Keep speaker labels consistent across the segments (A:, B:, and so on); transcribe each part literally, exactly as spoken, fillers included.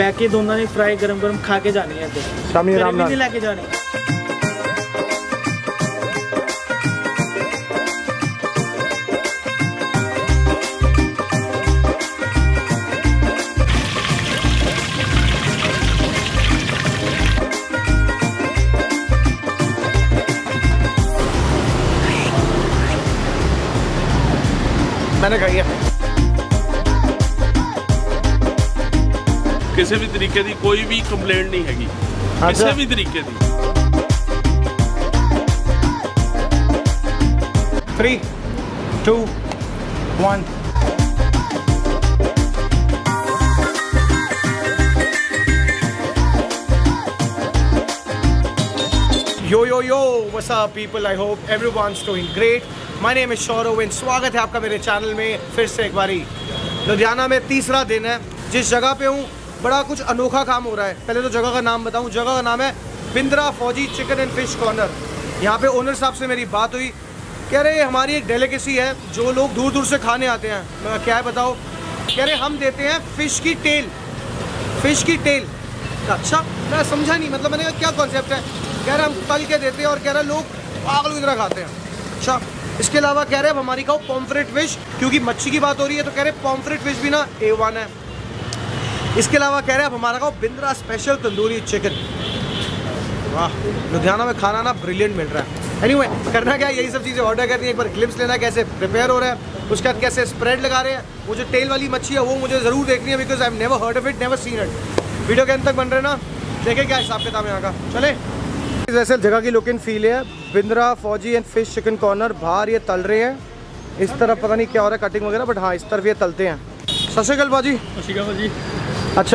A: बैके दोनों ने फ्राई गरम गरम खा के जानी है,
B: शामी आराम
A: नहीं लेके जानी।
B: मैंने खाई है।
C: किसी भी तरीके की कोई भी कंप्लेंट नहीं हैगी, किसी भी तरीके की।
B: Three two one. Yo yo yo what's up people, I hope everyone's doing great. My name is Saurav and स्वागत है आपका मेरे चैनल में फिर से एक बारी। लुधियाना में तीसरा दिन है। जिस जगह पे हूँ बड़ा कुछ अनोखा काम हो रहा है। पहले तो जगह का नाम बताऊँ, जगह का नाम है बिंद्रा फौजी चिकन एंड फिश कॉर्नर। यहाँ पे ओनर साहब से मेरी बात हुई, कह रहे हमारी एक डेलिकेसी है जो लोग दूर दूर से खाने आते हैं। मैं क्या है बताओ, कह रहे हम देते हैं फ़िश की टेल, फ़िश की टेल। अच्छा, मैं समझा नहीं, मतलब मैंने कहा क्या कॉन्सेप्ट है। कह रहे हम तल के देते हैं और कह रहे लोग पागल की तरह खाते हैं। अच्छा, इसके अलावा कह रहे अब हमारी खाओ पॉम्फ्रेट फिश, क्योंकि मच्छी की बात हो रही है तो कह रहे पॉम्फ्रेट फिश भी ना ए वन है। इसके अलावा कह रहे अब हमारा खाओ बिंद्रा स्पेशल तंदूरी चिकन। वाह, लुधियाना में खाना ना ब्रिलियंट मिल रहा है। एनीवे, करना क्या, यही सब चीज़ें ऑर्डर करनी है, एक बार क्लिप्स लेना कैसे प्रिपेयर हो रहा है, उसके बाद कैसे स्प्रेड लगा रहे हैं। वो जो टेल वाली मच्छी है वो मुझे ज़रूर देखनी है, because I have never heard of it, never seen it. Video के अंत तक बन रहे ना, देखें क्या हिसाब किताब है यहाँ का। चले, वैसे जगह की लुक एंड फील है। बिंद्रा फौजी एंड फिश चिकन कॉर्नर। बाहर ये तल रहे हैं, इस तरफ पता नहीं क्या हो रहा है कटिंग वगैरह, बट हाँ इस तरफ ये तलते हैं। सत श्री अकाल भाजी।
C: सत श्री अकाल भाजी।
B: अच्छा,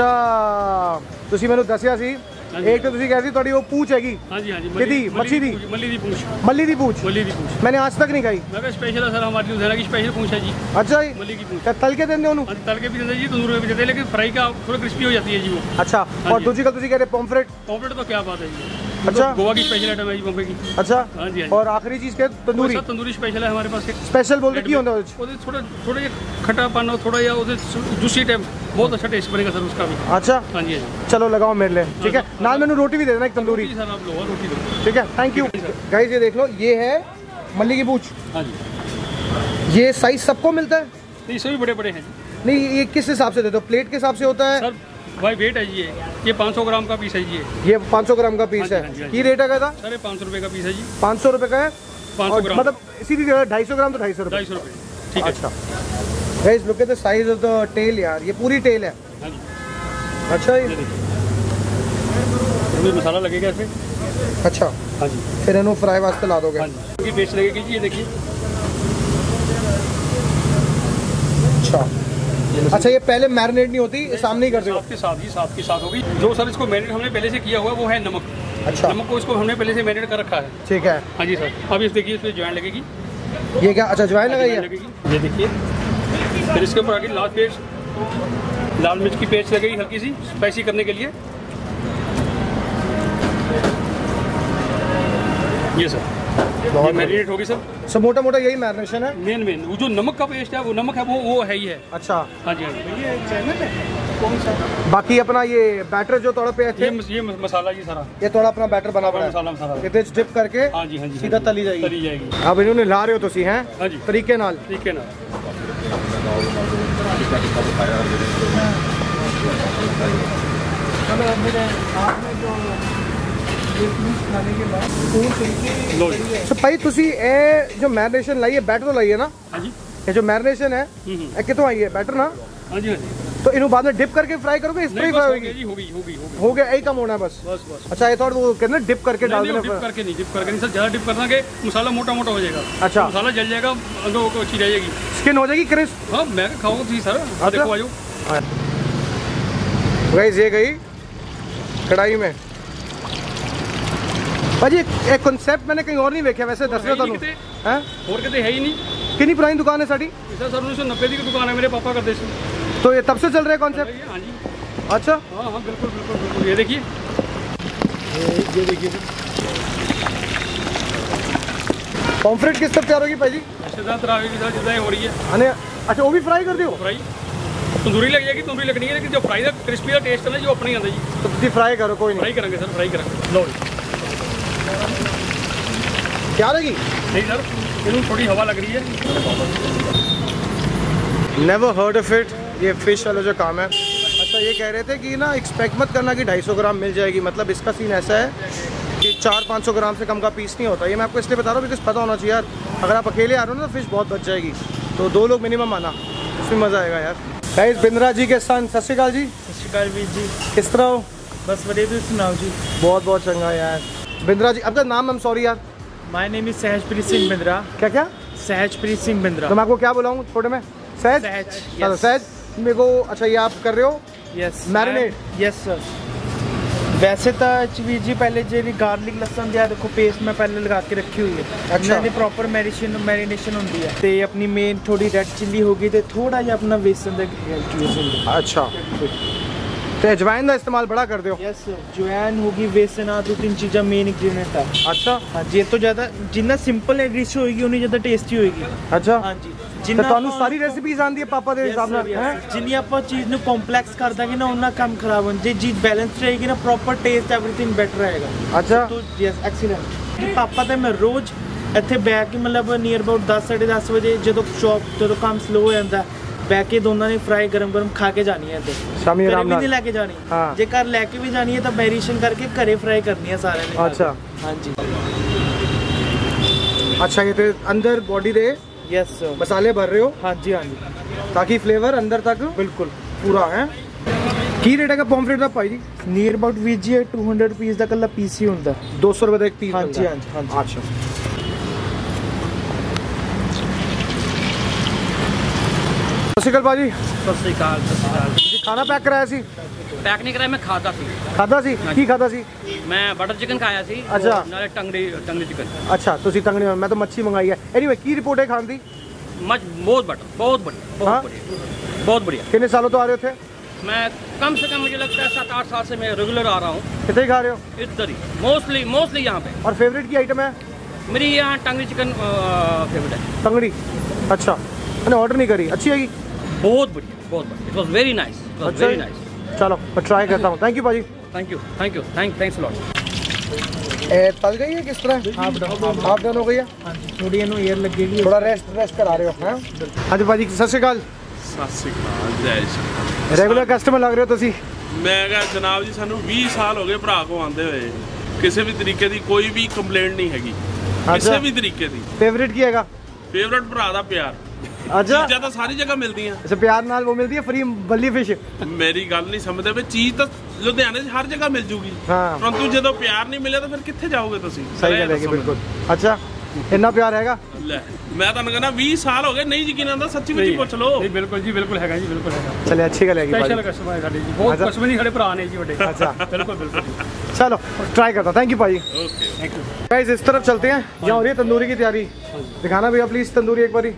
B: ਤੁਸੀਂ ਮੈਨੂੰ ਦੱਸਿਆ ਸੀ एक तो ਤੁਸੀਂ कहती थोड़ी वो पूछ हैगी। हाँ जी हाँ जी, किदी मच्छी दी, मल्ली दी पूछ, मल्ली दी पूछ, मल्ली दी पूछ मैंने आज तक नहीं खाई। मैं कहा स्पेशल है सर, हमारी लुधियाना की स्पेशल पूछ है जी। अच्छा जी, मल्ली की पूछ तल के देंगे उन्होंने? तल के भी देते जी, तंदूर में भी देते, लेकिन फ्राई का थोड़ा क्रिस्पी हो जाती है जी वो। अच्छा, और दूसरी का तुझे कह रहे पॉम्फ्रेट? पॉम्फ्रेट तो क्या बात है जी, अच्छा गोवा की स्पेशल आइटम है जी, बॉम्बे की। अच्छा हाँ जी, और आखिरी चीज़ क्या? तंदूरी। तंदूरी स्पेशल है हमारे पास। स्पेशल बोलते की होता है? थोड़ा थोड़ा खट्टापन हो, थोड़ा या जूसी टाइप, बहुत अच्छा टेस्ट बनेगा सर उसका भी। अच्छा हाँ जी, चलो लगाओ मेरे लिए, ठीक है। नाल मैंने रोटी भी दे देना, एक तंदूरी सर, आप लो रोटी दो, ठीक है। Thank you guys. ये देख लो, ये है मल्ली की पूछ। हाँ जी, ये साइज सबको मिलता है? नहीं, सभी बड़े बड़े हैं। नहीं, ये किस हिसाब से देते हो? प्लेट के हिसाब से होता है सर? भाई वेट है जी, ये ये पाँच सौ ग्राम का पीस है जी। ये पाँच सौ ग्राम का पीस है। ये रेट है क्या? सर पाँच सौ रुपये का पीस है जी। पाँच सौ रुपये का है, पाँच सौ ग्राम, मतलब सीधी जगह ढाई सौ ग्राम तो ढाई सौ रुपये, ढाई सौ रुपये, ठीक है। अच्छा guys, look at the size of the tail यार, ये पूरी टेल है। अच्छा, ये मसाला लगेगा इसमें। अच्छा हाँ जी, फिर इन्हों फ्राई वास्ते ला दोगे? हाँ जी, पेस्ट लगेगी जी, ये देखिए। अच्छा अच्छा, ये पहले मैरिनेट नहीं होती, सामने ही करते हो? साथ के साथ ही, साथ के साथ होगी। जो सर इसको मैरिनेट हमने पहले से किया हुआ वो है नमक। अच्छा, नमक को इसको हमने पहले से मैरिनेट कर रखा है। ठीक है हाँ जी सर। अब इस देखिए, इसमें ज्वाइन लगेगी। ये क्या? अच्छा, ज्वाइन लगाई है, ये देखिए। फिर इसके ऊपर आगे लाल पेस्ट, लाल मिर्च की पेस्ट लगेगी हल्की सी, स्पाइसी करने के लिए। ये सर बहुत मैरिनेट होगी सर। सब मोटा मोटा यही मैरिनेशन है। मेन मेन वो जो नमक का पेस्ट है, वो नमक है, वो वो है ही है। अच्छा हाँ जी हाँ जी। ये चैनल है कौन सा? बाकी अपना ये बैटर जो थोड़ा पे ये, ये मसाला जी सारा, ये थोड़ा अपना बैटर बना हुआ है, मसाला मसाला इतने डिप करके हाँ जी हाँ जी सीधा तली जाएगी, तली जाएगी। अब इन्होंने ला रहे हो तुसी हैं? हाँ जी, तरीके नाल, तरीके नाल। तो भाई तुसी ए जो मैरिनेशन लाई है, बैटर तो लाई है ना? हाँ जी, ये जो मैरिनेशन है ये कितों आई है? बैटर ना? हाँ जी हाँ जी। तो इन्हों बाद में डिप करके फ्राई करोगे? इस पर फ्राई होगी? होगी होगी हो गया, यही कम होना है बस बस बस। अच्छा, ये थोड़ा वो कहते डिप करके डाल देना? डिप करके नहीं, डिप करके नहीं सर, ज़्यादा डिप करना के मसाला मोटा मोटा हो जाएगा। अच्छा, मसाला जल जाएगा, अंदर को अच्छी रहेगी, स्किन हो जाएगी क्रिस्प। हाँ, मैं खाऊंगा जी सर, देखो आ जाओ। गाइस, ये गई कढ़ाई में भाजी। एक कॉन्सेप्ट मैंने कहीं और नहीं देखा वैसे, दस रहा था और कहते है ही नहीं। कितनी पुरानी दुकान है साड़ी? सर उन्नीस सौ नब्बे की दुकान है मेरे पापा का देश में। तो ये तब से चल रहा है कॉन्सेप्ट? हाँ जी। अच्छा हाँ हाँ, बिल्कुल बिल्कुल बिल्कुल। ये देखिए, ये देखिए पॉम्फ्रेट किस तरह तैयार होगी भाई जी? जितना हो रही है। अच्छा, वो भी फ्राई कर दो? फ्राई
D: तंदूरी लग जाएगी, तंदूरी लगनी है, लेकिन जो फ्राई का क्रिस्पी का टेस्ट है ना जो अपने आता जी।
B: तो तुम फ्राई करो, कोई नहीं।
D: फ्राई करेंगे सर, फ्राई करेंगे। लो
B: क्या लगी?
D: नहीं सर, इन्हों थोड़ी हवा लग रही है।
B: नेवर हर्ड ऑफ इट, ये फिश वाला जो काम है। अच्छा, ये कह रहे थे कि ना एक्सपेक्ट मत करना कि ढाई सौ ग्राम मिल जाएगी, मतलब इसका सीन ऐसा है कि चार पाँच सौ ग्राम से कम का पीस नहीं होता। ये मैं आपको इसलिए बता रहा हूँ बिकॉज पता होना चाहिए यार, अगर आप अकेले आ रहे हो ना तो फिश बहुत बच जाएगी, तो दो लोग मिनिमम आना, उसमें मज़ा आएगा यार। गाइस, बिंद्रा जी के सन, सत श्री अकाल जी।
A: सत श्री अकाल वीर जी,
B: किस तरह हो?
A: बस बढ़िया, तुम सुनाओ जी।
B: बहुत बहुत चंगा यार। बिंद्रा जी, आपका नाम, आई एम सॉरी यार।
A: My name is Sahajpreet Singh Bindra.
B: क्या क्या?
A: सहजप्रीत सिंह बिंद्रा।
B: तो मैं आपको क्या बुलाऊँ छोटे में? सहज।
A: सहज,
B: चलो सहज, मेरे को। अच्छा, ये आप कर रहे हो
A: यस
B: मैरिनेट?
A: Yes sir. वैसे तो वीर जी पहले जी गार्लिक लसन दिया देखो पेस्ट मैं पहले लगा के रखी हुई है।
B: अच्छा।
A: मैंने प्रॉपर मैरिनेशन मैरिनेशन होती है ते अपनी मेन थोड़ी रेड चिल्ली होगी तो थोड़ा जिहा अपना बेसन दा।
B: अच्छा, तो अजवाइन का इस्तेमाल बड़ा कर दो?
A: यस सर, अजवाइन होगी, बेसन आ, दो तीन चीज़ें मेन इंग्रीडिएंट है।
B: अच्छा
A: हाँ जी, तो ज़्यादा जितना सिंपल है डिश होगी उन्नी ज़्यादा टेस्टी होगी।
B: अच्छा,
A: हाँ जी।
B: तो ਤੁਹਾਨੂੰ ਸਾਰੀ ਰੈਸਿਪੀਜ਼ ਆਉਂਦੀ ਹੈ ਪਾਪਾ ਦੇ ਹਿਸਾਬ ਨਾਲ?
A: ਜਿੰਨੀ ਆਪਾਂ ਚੀਜ਼ ਨੂੰ ਕੰਪਲੈਕਸ ਕਰ ਦਾਂਗੇ ਨਾ ਉਹਨਾਂ ਕੰਮ ਖਰਾਬ ਹੋ ਜੇ ਚੀਜ਼ ਬੈਲੈਂਸ ਰਹੇਗੀ ਨਾ ਪ੍ਰੋਪਰ ਟੇਸਟ ਐਵਰੀਥਿੰਗ ਬੈਟਰ ਰਹੇਗਾ।
B: ਅੱਛਾ,
A: तो यस एक्सीलेंट। ਪਾਪਾ ਤੇ ਮੈਂ ਰੋਜ਼ ਇੱਥੇ ਬੈਠ ਕੇ ਮਤਲਬ ਨੀਅਰ ਅਬਾਊਟ ਦਸ ਸਾਢੇ ਦਸ ਵਜੇ ਜਦੋਂ ਸ਼ੌਪ ਜਦੋਂ ਕੰਮ ਸਲੋ ਹੋ ਜਾਂਦਾ ਬੈਠ ਕੇ ਦੋਨਾਂ ਨੇ ਫਰਾਈ ਗਰਮ ਗਰਮ ਖਾ ਕੇ ਜਾਣੀ ਹੈ। ਤੇ
B: ਸ਼ਾਮੀ
A: ਘਰੇ
B: ਆਰਾਮ
A: ਵੀ
B: ਨਾਲ
A: ਨਹੀਂ ਲੈ ਕੇ ਜਾਣੀ,
B: ਹਾਂ।
A: ਜੇ ਘਰ ਲੈ ਕੇ ਵੀ ਜਾਣੀ ਹੈ ਤਾਂ ਮੈਰੀਨੇਸ਼ਨ ਕਰਕੇ ਘਰੇ ਫਰਾਈ ਕਰਨੀ ਹੈ ਸਾਰਿਆਂ ਨੇ।
B: ਅੱਛਾ
A: ਹਾਂਜੀ।
B: अच्छा, ये तो अंदर बॉडी दे
A: यस सर,
B: मसाले भर रहे हो?
A: हाँ जी हाँ जी,
B: ताकि फ्लेवर अंदर तक
A: बिल्कुल
B: पूरा है। की रेट है पॉम्फ्रेट का भाई जी?
A: नीयर अबाउट वीर जी टू हंड्रेड रुपीज़ का कल्ला पीस ही होता है।
B: दो सौ रुपये का एक पीस?
A: हाँ जी हाँ जी हाँ जी।
B: अच्छा, सत श्री अकाल भाजी।
D: सत श्री अकाल, सत श्री अकाल।
B: ਤੁਸੀਂ ਖਾਣਾ ਪੈਕ ਕਰਾਇਆ ਸੀ?
D: पैक नहीं कराया, मैं खाता सी।
B: ਖਾਦਾ ਸੀ? ਕੀ ਖਾਦਾ ਸੀ?
D: मैं बटर चिकन खाया सी।
B: अच्छा।
D: नाले टंगड़ी टंगड़ी चिकन।
B: अच्छा, ਤੁਸੀਂ ਤੰਗਣੀ, ਮੈਂ ਤਾਂ ਮੱਛੀ ਮੰਗਾਈ ਹੈ। एनीवे, ਕੀ ਰਿਪੋर्ट ਹੈ ਖਾਣ ਦੀ?
D: मच बहुत बटर, बहुत बढ़िया,
B: हाँ?
D: बहुत बढ़िया, बहुत बढ़िया।
B: कितने सालों तो आ रहे थे?
D: मैं कम से कम मुझे लगता है सात आठ साल से मैं रेगुलर आ रहा हूँ
B: कितने ही खा रहे हो?
D: इधर ही, मोस्टली मोस्टली यहाँ पे।
B: और फेवरेट की आइटम है?
D: मेरी यहाँ टंगड़ी चिकन फेवरेट है।
B: तंगड़ी? अच्छा, मैंने ऑर्डर नहीं करी, अच्छी आएगी?
D: बहुत बढ़िया, बहुत बढ़िया। It was very nice, it was very nice.
B: चलो मैं ट्राई करता हूँ। थैंक यू भाजी।
D: Thank you, thank you, thank thanks lot.
B: तल गई है किस तरह?
A: हाफ डाउन
B: हाफ डन हो गई है?
A: हाँ जी, थोड़ी इन्हों एयर लगेगी,
B: थोड़ा रेस्ट रेस्ट करा रहे हो? हैं? हाँ जी भाजी, सत श्री अकाल।
C: ਸਤਿ ਸ਼੍ਰੀ ਅਕਾਲ, ਜੈ ਸ਼੍ਰੀ ਰਾਮ।
B: रेगुलर कस्टमर लग रहे हो तुसी।
C: ਮੈਂ ਕਿਹਾ ਜਨਾਬ ਜੀ ਸਾਨੂੰ ਵੀਹ ਸਾਲ ਹੋ ਗਏ ਭਰਾ ਕੋ ਆਉਂਦੇ ਹੋਏ, ਕਿਸੇ ਵੀ ਤਰੀਕੇ ਦੀ ਕੋਈ ਵੀ ਕੰਪਲੇਂਟ ਨਹੀਂ ਹੈਗੀ, ਕਿਸੇ ਵੀ ਤਰੀਕੇ ਦੀ।
B: फेवरेट की हैगा?
C: ਫੇਵਰਟ ਭਰਾ ਦਾ ਪਿਆਰ।
B: अच्छा,
C: ਚੀਜ਼ਾਂ ਤਾਂ ਸਾਰੀ ਜਗ੍ਹਾ ਮਿਲਦੀਆਂ।
B: अच्छा प्यार नाल वो मिलती है फ्री बल्ली फिश?
C: ਮੇਰੀ ਗੱਲ ਨਹੀਂ ਸਮਝਦੇ ਵੀ ਚੀਜ਼ ਤਾਂ ਲੁਧਿਆਣੇ 'ਚ ਹਰ ਜਗ੍ਹਾ ਮਿਲ ਜੂਗੀ,
B: हाँ
C: ਪਰੰਤੂ ਜਦੋਂ ਪਿਆਰ ਨਹੀਂ ਮਿਲਿਆ ਤਾਂ ਫਿਰ ਕਿੱਥੇ ਜਾਓਗੇ ਤੁਸੀਂ?
B: सही गल है बिल्कुल। अच्छा, इतना प्यार हैगा?
C: ਲੈ ਮੈਂ ਤੁਹਾਨੂੰ ਕਹਿੰਦਾ ਵੀਹ ਸਾਲ ਹੋ ਗਏ, ਨਹੀਂ ਯਕੀਨ ਆਉਂਦਾ ਸੱਚੀ ਮੁੱਚੀ ਪੁੱਛ ਲਓ।
D: नहीं बिल्कुल जी, बिल्कुल है जी, बिल्कुल है।
B: चलिए, अच्छी गल हैगी
D: स्पेशल
B: भाजी।
D: कस्टमर है साडे जी, बहुत
B: अच्छा।
D: कस्टमर ही खड़े भरा ने जी बड़े।
B: अच्छा,
D: बिल्कुल बिल्कुल।
B: चलो ट्राई करता हूँ। थैंक यू भाजी।
C: ਓਕੇ।
D: Thank you.
B: गाइस, इस तरफ चलते हैं, यहाँ हो रही है तंदूरी की तैयारी। दिखाना भैया प्लीज तंदूरी एक बारी।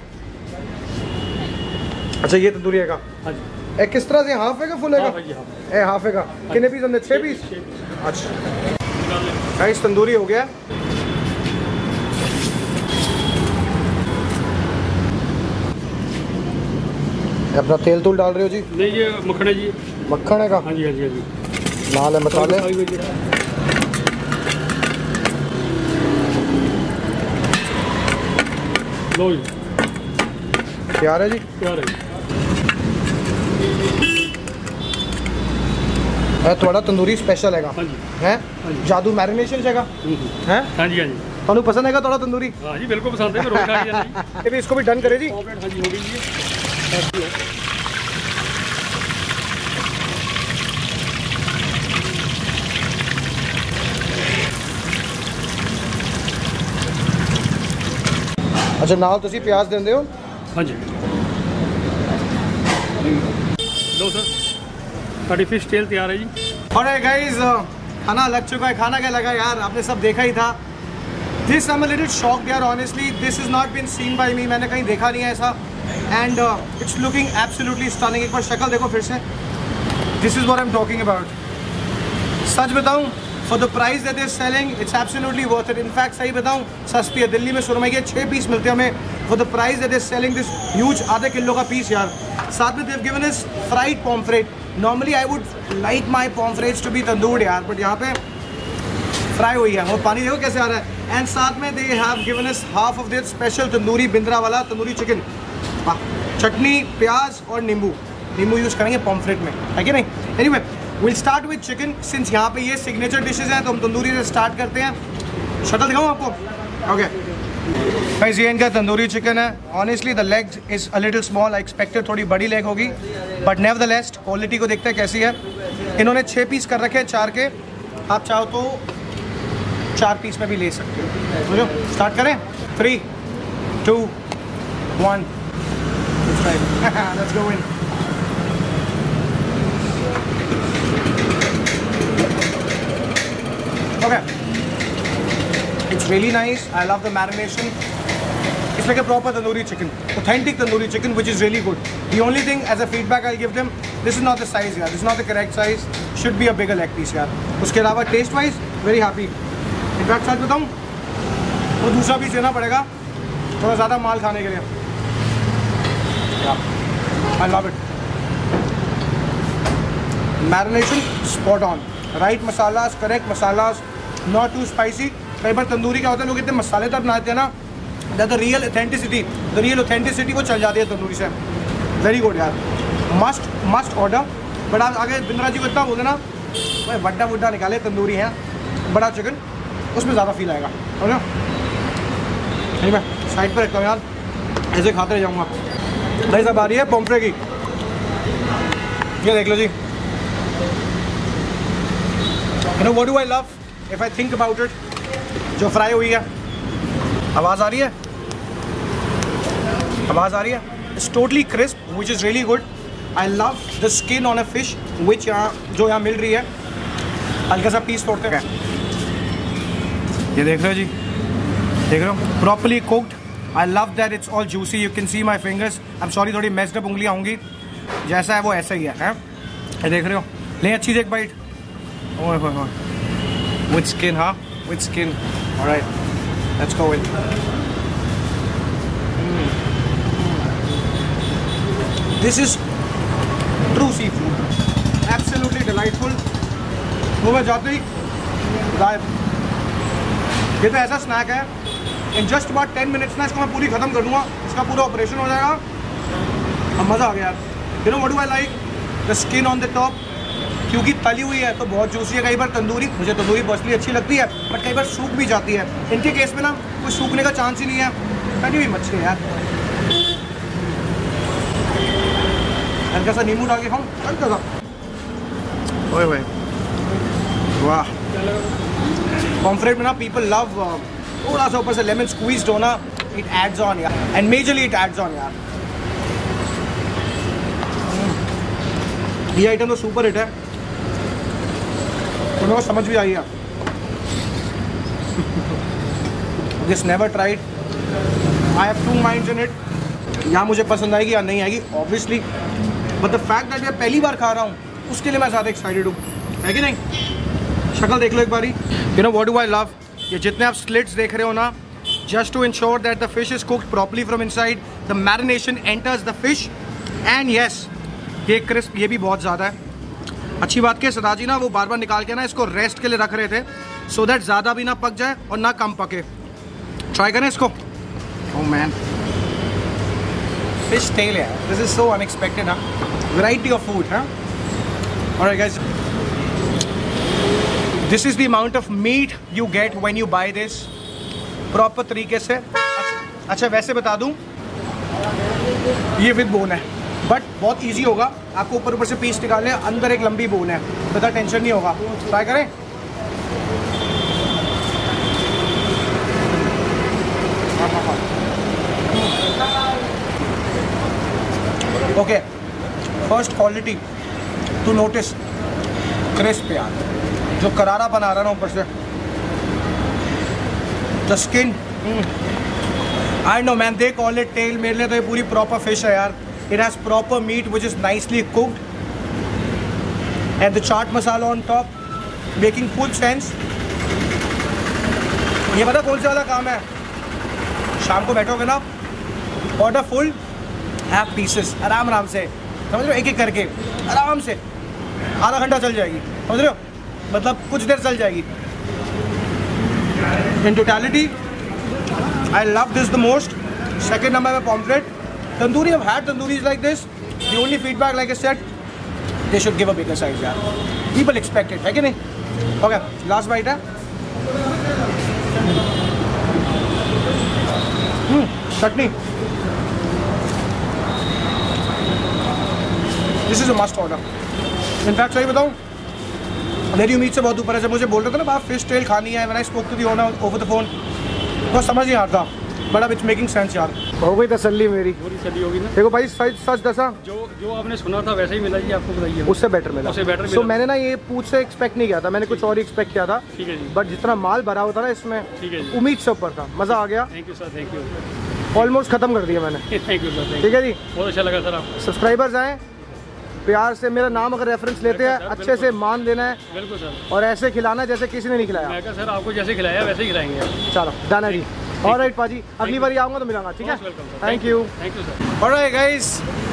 B: अच्छा, ये तंदूरी हैगा?
D: हाँ जी।
B: ए, किस तरह से हाफ हैगा फुल हैगा?
D: हाँ जी, हाफ।
B: ए हाफ हैगा। कितने पीस हमने? छः पीस? अच्छा गाइस, तंदूरी हो गया। अपना तेल तूल डाल रहे हो जी?
D: नहीं ये मक्खन है जी।
B: मक्खन हैगा?
D: हाँ जी हाँ जी हाँ जी।
B: लाल है मसाले।
D: लो जी,
B: तैयार है जी?
D: तैयार है।
B: ਇਹ ਤੁਹਾਡਾ ਤੰਦੂਰੀ ਸਪੈਸ਼ਲ ਹੈਗਾ?
D: हाँ जी
B: ਹੈ?
D: हाँ जी।
B: ਜਾਦੂ ਮੈਰੀਨੇਸ਼ਨ ਹੈਗਾ? ਹੈ?
D: हाँ जी हाँ जी
B: ਤੁਹਾਨੂੰ ਪਸੰਦ ਹੈਗਾ ਤੁਹਾਡਾ ਤੰਦੂਰੀ?
D: हाँ जी, बिल्कुल पसंद है, मैं रोज खा लिया जी।
B: ਇਹ ਵੀ इसको भी डन करे जी।
D: ऑमलेट हाँ जी हो गई जी।
B: अच्छा, ਨਾਲ ਤੁਸੀਂ ਪਿਆਜ਼ ਦਿੰਦੇ ਹੋ?
D: हाँ जी। लो सर, साड़ी फिश टेल तैयार है जी।
B: और गाइस, खाना लग चुका है। खाना क्या लगा यार, आपने सब देखा ही था। This I am a little shocked यार, honestly this is not been seen by me, मैंने कहीं देखा नहीं है ऐसा। And it's looking absolutely stunning. एक बार शक्ल देखो फिर से। This is what I am talking about. सच बताऊं, For the price that they're selling, it's absolutely worth it. In fact, सही बताऊँ सस्ती है. दिल्ली में सुरमई के छः पीस मिलते हैं हमें. For the price that they're selling this huge आधे किलो का पीस यार. साथ में they've given us fried pomfret. Normally I would like my pomfrets to be तंदूर यार, but यहाँ पे फ्राई हुई है. वो पानी देखो कैसे आ रहा है. एंड साथ में they have given us half of their special tandoori Bindra वाला तंदूरी चिकन. चटनी, प्याज और नींबू. नींबू यूज़ करेंगे पॉम्फ्रेट में, है कि नहीं? Anyway will start with chicken. Since यहाँ पे ये सिग्नेचर डिशेज हैं तो हम तंदूरी से स्टार्ट करते हैं. शक्ल दिखाऊँ आपको? ओके गाइस, ये इनका तंदूरी चिकन है. Honestly the leg is a little small. I expected थोड़ी बड़ी लेग होगी, बट नेवरदलेस क्वालिटी को देखते हैं कैसी है. इन्होंने छः पीस कर रखे हैं चार के. आप चाहो तो चार पीस में भी ले सकते हो. समझो, स्टार्ट करें. Three two one, let's go in. Okay, it's really nice. I love the marination. It's like a proper tandoori chicken, authentic tandoori chicken, which is really good. The only thing as a feedback I'll give them, this is not the size, yeah. This is not the correct size. Should be a bigger leg piece, yeah. उसके अलावा taste wise, very happy. In fact, सच बताऊँ, तो दूसरा piece देना पड़ेगा थोड़ा ज़्यादा माल खाने के लिए. Yeah, I love it. Marination spot on. Right masalas, correct masalas, not too spicy. कई बार तंदूरी क्या होता है, लोग इतने मसालेदार बनाते हैं ना, that the real authenticity, the real authenticity वो चल जाती है तंदूरी से. Very good यार, must must order. बट आप आगे बिंद्रा जी को इतना बोले ना, भाई वड्डा वुड्डा निकाले, तंदूरी है, बड़ा चिकन, उसमें ज़्यादा फील आएगा. समझो? नहीं, मैं साइड पर रखता हूँ यार, ऐसे खाते रह जाऊँगा. भाई सब आ रही है पॉम्फ्रेट की. ये देख लो जी. You know what do I love? If I think about it, जो फ्राई हुई है, आवाज़ आ रही है, आवाज़ आ रही है. It's totally crisp, which is really good. I love the skin on a fish, which यहाँ जो यहाँ मिल रही है. हल्का सा पीस तोड़ते हैं. ये देख रहे हो जी, देख रहे हो, properly cooked. I love that it's all juicy. You can see my fingers. I'm sorry, थोड़ी messed up उंगलियाँ होंगी. जैसा है वो ऐसा ही है, हैं? ये देख रहे हो. लें अच्छी से एक bite. Oh, oh, oh. With skin, huh? With skin. All right, let's go in. Mm. This is true seafood. Absolutely delightful. वो मैं जाते ही गायब. ये तो ऐसा स्नैक है. In just about ten minutes ना इसको मैं पूरी ख़त्म कर दूँगा. इसका पूरा ऑपरेशन हो जाएगा. अब मज़ा आ गया यार. You know what do I like? The skin on the top. क्योंकि तली हुई है तो बहुत जूसी है. कई बार तंदूरी, मुझे तंदूरी पर्सनली अच्छी लगती है, बट कई बार सूख भी जाती है. इनके केस में ना कोई सूखने का चांस ही नहीं है. तली हुई मच्छी है यार. हल्का सा नींबू डाल के खाऊं, हल्का सा. ओए ओए, वाह. पॉम्फ्रेट में ना पीपल लव थोड़ा सा ऊपर से लेमन स्क्वीज्ड होना. इट एड्स ऑन यार, and majorly it adds on यार. ये आइटम तो सुपर हिट है. तो मेरे को समझ भी आई है. This never tried. I have two minds in it. यहाँ मुझे पसंद आएगी या नहीं आएगी obviously, but the fact that मैं पहली बार खा रहा हूँ उसके लिए मैं ज़्यादा एक्साइटेड हूँ, है कि नहीं? शक्ल देख लो एक बारी. You know what do I love? ये जितने आप स्लिट्स देख रहे हो ना, just to ensure that the fish is cooked properly from inside, the marination enters the fish. And yes, ये क्रिस्प ये भी बहुत ज़्यादा है. अच्छी बात के सदा जी ना वो बार बार निकाल के ना इसको रेस्ट के लिए रख रहे थे, सो दैट ज़्यादा भी ना पक जाए और ना कम पके. ट्राई करें इसको. ओह मैन, फिश टेल है. This is so unexpected. हाँ, वैरायटी ऑफ फूड. हाँ, alright guys, this is the amount of meat you get when you buy this proper तरीके से. अच्छा, वैसे बता दूं, ये विद बोन है, बट बहुत इजी होगा. आपको ऊपर ऊपर से पीस निकालने, अंदर एक लंबी बोन है, ज़्यादा टेंशन नहीं होगा. ट्राई करें. Okay, first quality to notice, crisp यार. जो करारा बना रहा ना ऊपर से, the skin. I know man, they call it tail. मेरे लिए तो ये पूरी प्रॉपर फिश है यार. It has proper meat which is nicely cooked, and the chaat masala on top. Making full sense. ये पता कौन सा वाला काम है, शाम को बैठोगे ना, ऑर्डर फुल, हैव पीसेस, आराम आराम से, समझ रहे हो, एक एक करके आराम से आधा घंटा चल जाएगी, समझ रहे हो, मतलब कुछ देर चल जाएगी। In totality I love this the most. Second number में pomfret tandoori. I've had tandoori's like this. The only feedback, like I said, they should give a bigger size, यार। People expect it, है कि नहीं? Okay, last bite है। हम्म, चटनी। This is a must order. In fact, सही बताऊँ, मेरी उम्मीद से बहुत ऊपर है। जब मुझे बोल रहे थे ना बाप फिश टेल खानी है, when I spoke to the owner over the phone, बस समझ नहीं आ रहा था, बड़ा इट्स मेकिंग सेंस यार। हो गई तसल्ली मेरी,
D: पूरी सदी होगी ना।
B: देखो भाई सच सच दसा,
D: जो जो आपने सुना था वैसे ही मिला जी, आपको बताइए।
B: उससे बेटर मिला,
D: उससे बेटर मिला।
B: so, मैंने ना ये पूछ से एक्सपेक्ट नहीं किया था, मैंने कुछ और ही एक्सपेक्ट किया था।
D: ठीक है जी।
B: बट जितना माल भरा होता ना इसमें,
D: ठीक है जी,
B: उम्मीद से ऊपर था, मज़ा आ गया।
D: Thank you sir, thank you.
B: Almost खत्म कर दिया मैंने।
D: थैंक यू सर,
B: ठीक है जी,
D: बहुत अच्छा लगा सर। आप
B: सब्सक्राइबर्स आए प्यार से, मेरा नाम अगर रेफरेंस लेते हैं अच्छे से मान देना है।
D: बिल्कुल सर।
B: और ऐसे खिलाना जैसे किसी ने नहीं खिलाया।
D: मैं कहा सर आपको जैसे खिलाया वैसे ही खिलाएंगे।
B: चलो डन है जी। ऑलराइट पाजी, अगली बार आऊँगा तो मिलाऊंगा, ठीक है? Thank you,
D: thank you sir.
B: Alright guys,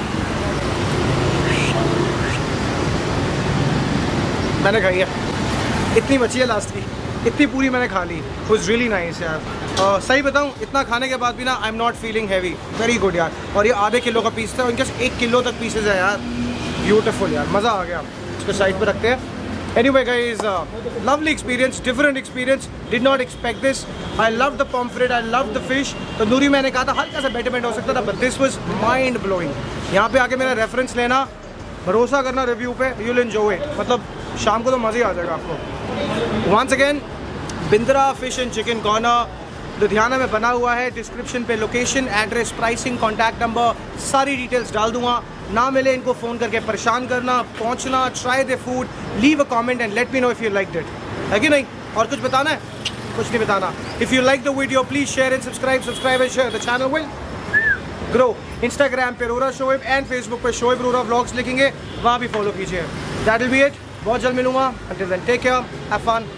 B: मैंने खाई है, इतनी बची है लास्ट की, इतनी पूरी मैंने खा ली। वाज रियली नाइस यार। uh, सही बताऊँ, इतना खाने के बाद भी ना I am not feeling heavy, very good यार। और ये आधे किलो का पीस था, उनके एक किलो तक पीसेज है यार, ब्यूटीफुल यार, मज़ा आ गया। इसको साइड पे रखते हैं। Anyway guys, uh, lovely experience, different experience, did not expect this. I love the pomfret, I love the fish. Tandoori मैंने कहा था हल्का सा betterment हो सकता था, but this was mind blowing. यहाँ पे आके मेरा रेफरेंस लेना, भरोसा करना रिव्यू पे, you'll enjoy it. मतलब शाम को तो मज़ा ही आ जाएगा आपको। Once again, Bindra fish and chicken corner Ludhiana में बना हुआ है। डिस्क्रिप्शन पे location, address, pricing, contact number, सारी डिटेल्स डाल दूंगा। ना मिले इनको फ़ोन करके परेशान करना, पहुंचना, try the food, leave a comment and let me know if you like it, है कि नहीं? और कुछ बताना है? कुछ नहीं बताना। If you like the video please share and subscribe subscribe and share, the channel will grow. Instagram पे रोरा शोएब एंड फेसबुक पे शोएब रोरा व्लॉग्स लिखेंगे, वहाँ भी फॉलो कीजिए। That will be it. बहुत जल्द मिलूंगा। Until then take care, have fun.